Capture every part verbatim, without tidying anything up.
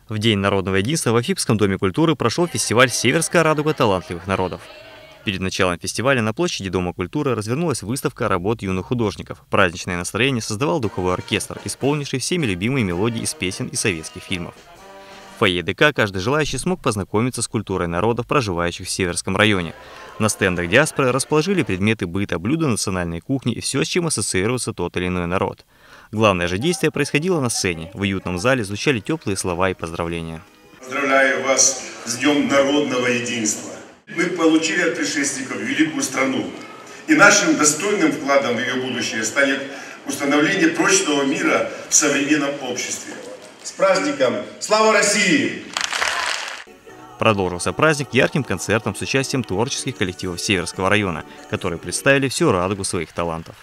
В День народного единства в Афипском доме культуры прошел фестиваль «Северская радуга талантливых народов». Перед началом фестиваля на площади Дома культуры развернулась выставка работ юных художников. Праздничное настроение создавал духовой оркестр, исполнивший всеми любимые мелодии из песен и советских фильмов. В фойе ДК каждый желающий смог познакомиться с культурой народов, проживающих в Северском районе. На стендах диаспоры расположили предметы быта, блюда национальной кухни и все, с чем ассоциируется тот или иной народ. Главное же действие происходило на сцене. В уютном зале звучали теплые слова и поздравления. Поздравляю вас с Днем народного единства. Мы получили от предшественников великую страну. И нашим достойным вкладом в ее будущее станет установление прочного мира в современном обществе. С праздником! Слава России! Продолжился праздник ярким концертом с участием творческих коллективов Северского района, которые представили всю радугу своих талантов.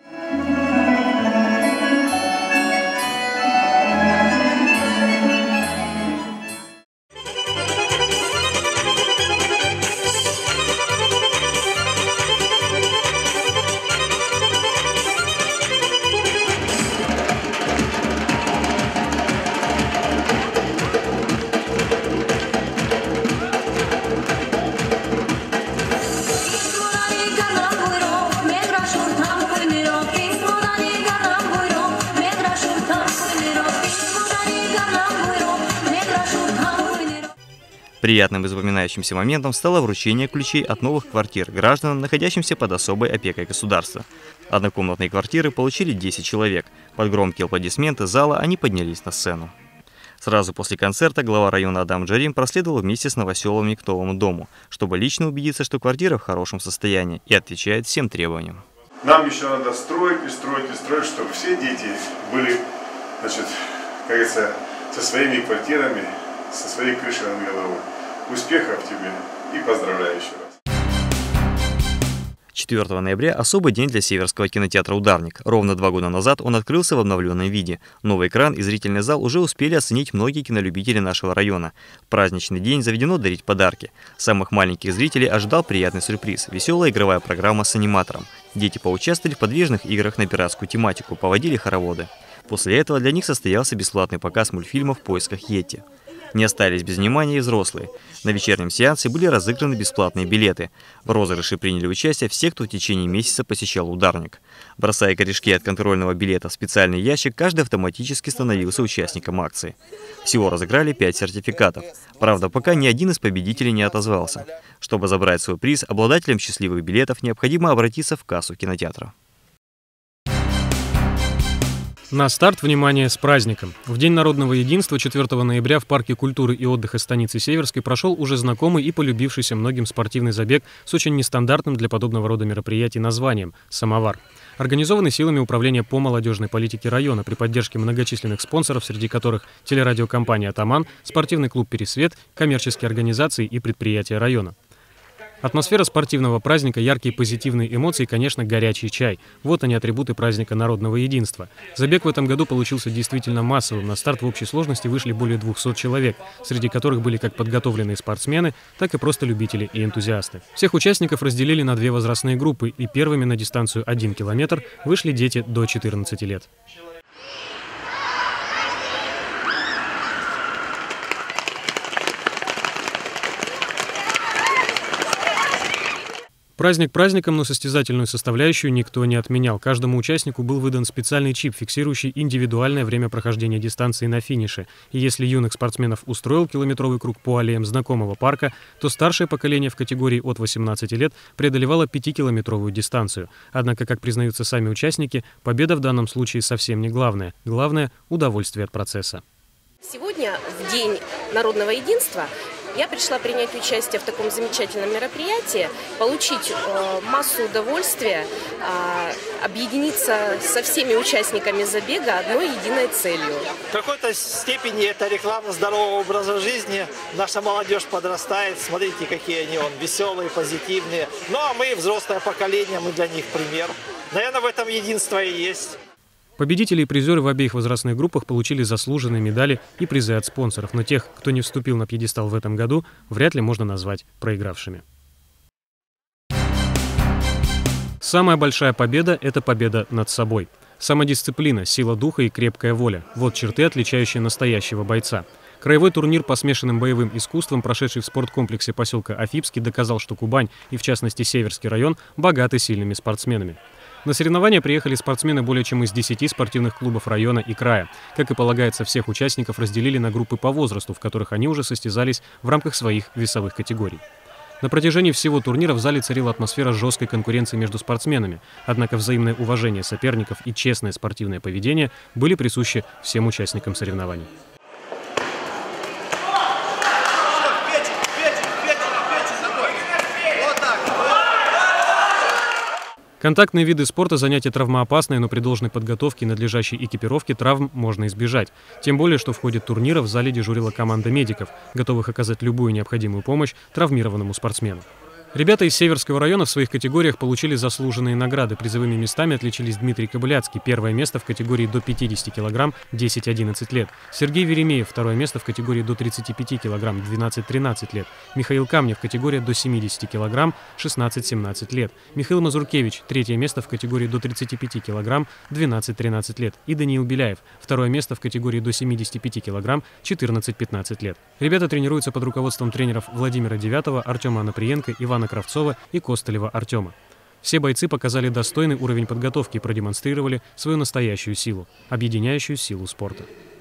Приятным и запоминающимся моментом стало вручение ключей от новых квартир гражданам, находящимся под особой опекой государства. Однокомнатные квартиры получили десять человек. Под громкие аплодисменты зала они поднялись на сцену. Сразу после концерта глава района Адам Джарим проследовал вместе с новоселами к новому дому, чтобы лично убедиться, что квартира в хорошем состоянии и отвечает всем требованиям. Нам еще надо строить и строить и строить, чтобы все дети были, значит, как говорится, со своими квартирами, со своей крышей над головой. Успехов тебе и поздравляю еще раз. четвёртого ноября особый день для Северского кинотеатра «Ударник». Ровно два года назад он открылся в обновленном виде. Новый экран и зрительный зал уже успели оценить многие кинолюбители нашего района. В праздничный день заведено дарить подарки. Самых маленьких зрителей ожидал приятный сюрприз – веселая игровая программа с аниматором. Дети поучаствовали в подвижных играх на пиратскую тематику, поводили хороводы. После этого для них состоялся бесплатный показ мультфильмов «В поисках Йети». Не остались без внимания и взрослые. На вечернем сеансе были разыграны бесплатные билеты. В розыгрыше приняли участие все, кто в течение месяца посещал «Ударник». Бросая корешки от контрольного билета в специальный ящик, каждый автоматически становился участником акции. Всего разыграли пять сертификатов. Правда, пока ни один из победителей не отозвался. Чтобы забрать свой приз, обладателям счастливых билетов необходимо обратиться в кассу кинотеатра. На старт, внимание, с праздником! В День народного единства четвёртого ноября в Парке культуры и отдыха станицы Северской прошел уже знакомый и полюбившийся многим спортивный забег с очень нестандартным для подобного рода мероприятий названием «Самовар». Организованный силами Управления по молодежной политике района при поддержке многочисленных спонсоров, среди которых телерадиокомпания «Атаман», спортивный клуб «Пересвет», коммерческие организации и предприятия района. Атмосфера спортивного праздника, яркие позитивные эмоции и, конечно, горячий чай. Вот они, атрибуты праздника народного единства. Забег в этом году получился действительно массовым. На старт в общей сложности вышли более двухсот человек, среди которых были как подготовленные спортсмены, так и просто любители и энтузиасты. Всех участников разделили на две возрастные группы, и первыми на дистанцию один километр вышли дети до четырнадцати лет. Праздник праздником, но состязательную составляющую никто не отменял. Каждому участнику был выдан специальный чип, фиксирующий индивидуальное время прохождения дистанции на финише. И если юных спортсменов устроил километровый круг по аллеям знакомого парка, то старшее поколение в категории от восемнадцати лет преодолевало пятикилометровую дистанцию. Однако, как признаются сами участники, победа в данном случае совсем не главное. Главное – удовольствие от процесса. Сегодня, в День народного единства, я пришла принять участие в таком замечательном мероприятии, получить э, массу удовольствия, э, объединиться со всеми участниками забега одной единой целью. В какой-то степени это реклама здорового образа жизни. Наша молодежь подрастает, смотрите, какие они он, веселые, позитивные. Ну а мы, взрослое поколение, мы для них пример. Наверное, в этом единство и есть. Победители и призеры в обеих возрастных группах получили заслуженные медали и призы от спонсоров, но тех, кто не вступил на пьедестал в этом году, вряд ли можно назвать проигравшими. Самая большая победа – это победа над собой. Самодисциплина, сила духа и крепкая воля – вот черты, отличающие настоящего бойца. Краевой турнир по смешанным боевым искусствам, прошедший в спорткомплексе поселка Афипский, доказал, что Кубань и, в частности, Северский район, богаты сильными спортсменами. На соревнования приехали спортсмены более чем из десяти спортивных клубов района и края. Как и полагается, всех участников разделили на группы по возрасту, в которых они уже состязались в рамках своих весовых категорий. На протяжении всего турнира в зале царила атмосфера жесткой конкуренции между спортсменами. Однако взаимное уважение соперников и честное спортивное поведение были присущи всем участникам соревнований. Контактные виды спорта – занятия травмоопасные, но при должной подготовке и надлежащей экипировке травм можно избежать. Тем более, что в ходе турнира в зале дежурила команда медиков, готовых оказать любую необходимую помощь травмированному спортсмену. Ребята из Северского района в своих категориях получили заслуженные награды. Призовыми местами отличились Дмитрий Кобыляцкий, первое место в категории до пятидесяти килограмм, десять-одиннадцать лет. Сергей Веремеев, второе место в категории до тридцати пяти килограмм, двенадцать-тринадцать лет. Михаил Камнев, категория до семидесяти килограмм, шестнадцать-семнадцать лет. Михаил Мазуркевич, третье место в категории до тридцати пяти килограмм, двенадцать-тринадцать лет. И Даниил Беляев, второе место в категории до семидесяти пяти килограмм, четырнадцать-пятнадцать лет. Ребята тренируются под руководством тренеров Владимира Девятова, Артема Анаприенко, Ивана Кравцова и Костылева Артема. Все бойцы показали достойный уровень подготовки и продемонстрировали свою настоящую силу, объединяющую силу спорта.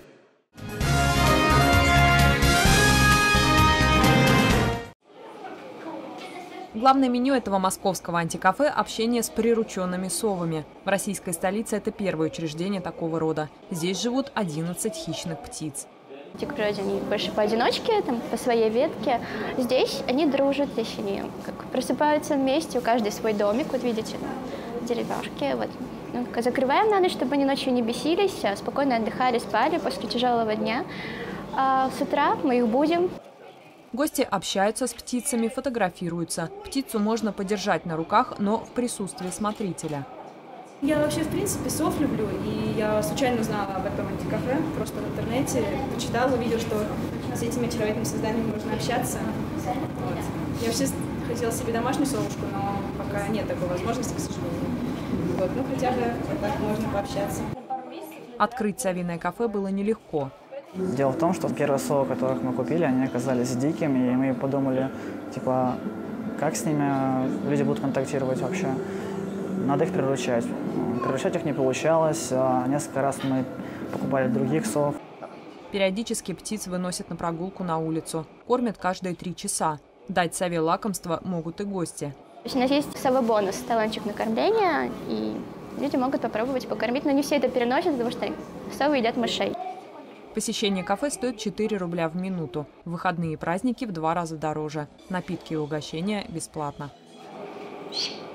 Главное меню этого московского антикафе – общение с прирученными совами. В российской столице это первое учреждение такого рода. Здесь живут одиннадцать хищных птиц. В дикой природе они больше поодиночке, там, по своей ветке. Здесь они дружат, здесь они как просыпаются вместе, у каждой свой домик, вот видите, деревяшки. Вот. Ну, закрываем на ночь, чтобы они ночью не бесились, а спокойно отдыхали, спали после тяжелого дня. А с утра мы их будем. Гости общаются с птицами, фотографируются. Птицу можно подержать на руках, но в присутствии смотрителя. Я вообще, в принципе, сов люблю, и я случайно узнала об этом антикафе, просто в интернете, почитала, увидела, что с этими очаровательными созданиями можно общаться. Вот. Я вообще хотела себе домашнюю совушку, но пока нет такой возможности, к сожалению. Вот. Ну, хотя бы вот так можно пообщаться. Открыть совиное кафе было нелегко. Дело в том, что первые совы, которых мы купили, они оказались дикими, и мы подумали, типа, как с ними люди будут контактировать вообще. Надо их приручать. Приручать их не получалось. Несколько раз мы покупали других сов. Периодически птиц выносят на прогулку на улицу. Кормят каждые три часа. Дать сове лакомство могут и гости. У нас есть совы-бонус, талончик на кормление, и люди могут попробовать покормить, но не все это переносят, потому что совы едят мышей. Посещение кафе стоит четыре рубля в минуту. В выходные и праздники в два раза дороже. Напитки и угощения бесплатно.